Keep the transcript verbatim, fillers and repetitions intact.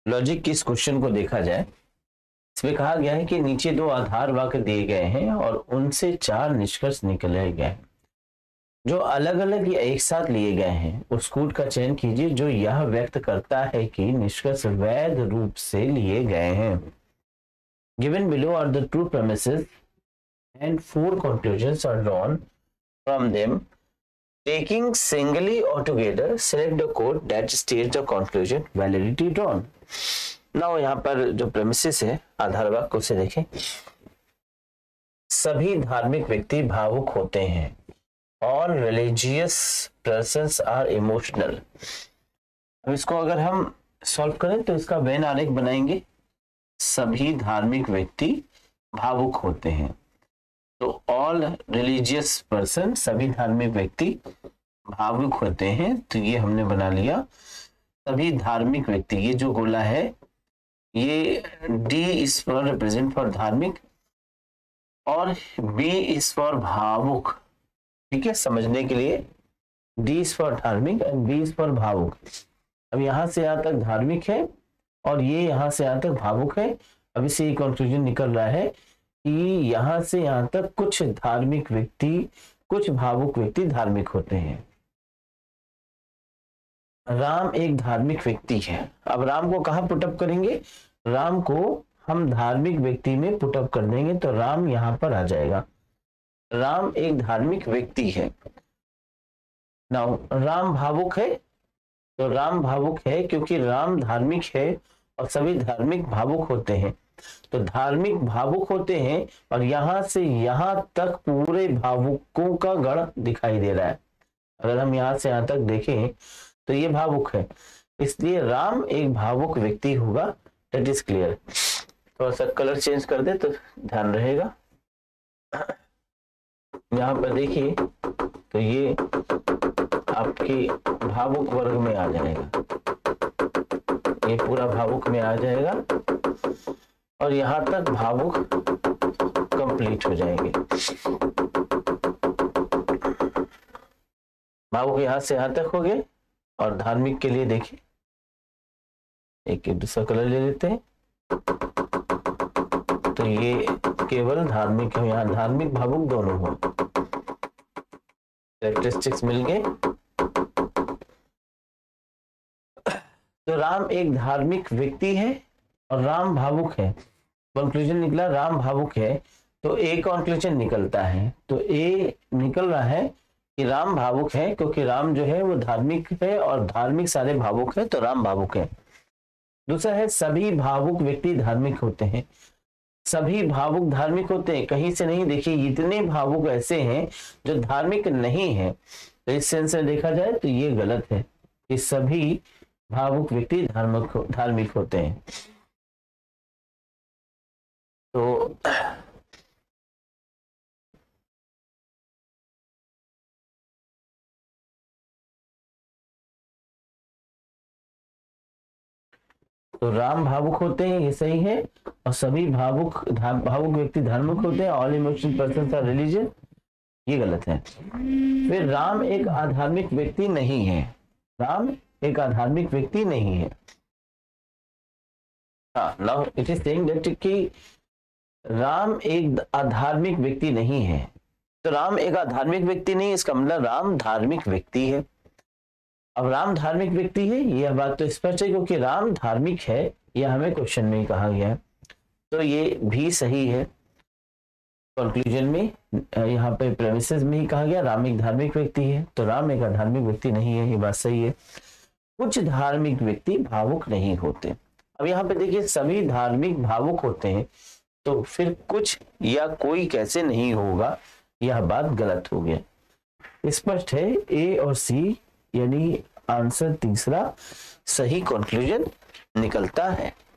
Logic की इस question को देखा जाए, इसमें कहा गया है कि नीचे दो आधार वाक्य दिए गए हैं और उनसे चार निष्कर्ष निकले गए हैं जो अलग अलग या एक साथ लिए गए हैं। उस कूट का चयन कीजिए जो यह व्यक्त करता है कि निष्कर्ष वैध रूप से लिए गए हैं। Given below are the true premises and four conclusions are drawn from them. Taking singly or together, select the quote that states the conclusion validity drawn. Now यहाँ पर जो premises है आधार वाक्य उसे देखें। सभी धार्मिक व्यक्ति भावुक होते हैं। All religious persons are emotional. अब इसको अगर हम सॉल्व करें तो इसका वेन आरेख बनाएंगे। सभी धार्मिक व्यक्ति भावुक होते हैं, तो ऑल रिलीजियस पर्सन, सभी धार्मिक व्यक्ति भावुक होते हैं, तो ये हमने बना लिया सभी धार्मिक व्यक्ति। ये जो गोला है ये D is for represent for धार्मिक और बी इज फॉर भावुक। ठीक है, समझने के लिए डी इज फॉर धार्मिक एंड बी इज फॉर भावुक। अब यहां से यहां तक धार्मिक है और ये यहां से यहां तक भावुक है। अब इससे कंक्लूजन निकल रहा है कि यहां से यहां तक कुछ धार्मिक व्यक्ति, कुछ भावुक व्यक्ति धार्मिक होते हैं। राम एक धार्मिक व्यक्ति है। अब राम को कहां पुटअप करेंगे? राम को हम धार्मिक व्यक्ति में पुटअप कर देंगे तो राम यहां पर आ जाएगा। राम एक धार्मिक व्यक्ति है। नाउ राम भावुक है, तो राम भावुक है क्योंकि राम धार्मिक है और सभी धार्मिक भावुक होते हैं, तो धार्मिक भावुक होते हैं और यहां से यहां तक पूरे भावुकों का गण दिखाई दे रहा है। अगर हम यहां से यहां तक देखें तो ये भावुक है, इसलिए राम एक भावुक व्यक्ति होगा। That is clear. थोड़ा सा कलर चेंज कर दे तो ध्यान रहेगा। यहाँ पर देखिए तो ये आपके भावुक वर्ग में आ जाएगा, ये पूरा भावुक में आ जाएगा और यहाँ तक भावुक कंप्लीट हो जाएंगे। भावुक यहाँ से यहाँ तक हो गए और धार्मिक के लिए देखिए एक दूसरा कलर ले लेते हैं, तो ये केवल धार्मिक है, यहाँ धार्मिक भावुक दोनों हो, कैरेक्टरिस्टिक्स मिल गए। तो राम एक धार्मिक व्यक्ति है और राम भावुक है। कंक्लूजन निकला राम भावुक है, तो ए कंक्लूजन निकलता है, तो ए निकल रहा है कि राम भावुक है क्योंकि राम जो है वो धार्मिक है और धार्मिक सारे भावुक है, तो राम भावुक है। दूसरा है सभी भावुक व्यक्ति धार्मिक होते हैं। सभी भावुक धार्मिक होते हैं, कहीं से नहीं। देखिए इतने भावुक ऐसे हैं जो धार्मिक नहीं है, तो इस सेंस से देखा जाए तो ये गलत है कि सभी भावुक व्यक्ति धार्मिक धार्मिक होते हैं। तो तो राम भावुक होते हैं, ये सही है, और सभी भावुक भावुक व्यक्ति धार्मिक होते हैं। All emotional persons are religious, ये गलत है। फिर राम एक आधार्मिक व्यक्ति नहीं है। राम एक आधार्मिक व्यक्ति नहीं है। हाँ, now it is saying that कि राम एक आधार्मिक व्यक्ति नहीं है, तो राम एक आधार्मिक व्यक्ति नहीं, इसका मतलब राम धार्मिक व्यक्ति है। अब राम धार्मिक व्यक्ति है यह बात तो स्पष्ट है क्योंकि राम धार्मिक है, यह हमें क्वेश्चन में ही कहा गया है, तो ये भी सही है। कंक्लूजन में यहाँ पे प्रेमिसेस में ही कहा गया राम एक धार्मिक व्यक्ति है, तो राम एक अधार्मिक व्यक्ति नहीं है, ये बात सही है। कुछ धार्मिक व्यक्ति भावुक नहीं होते। अब यहाँ पे देखिए सभी धार्मिक भावुक होते हैं, तो फिर कुछ या कोई कैसे नहीं होगा, यह बात गलत हो गया। स्पष्ट है ए और सी यानी आंसर तीसरा सही कंक्लूजन निकलता है।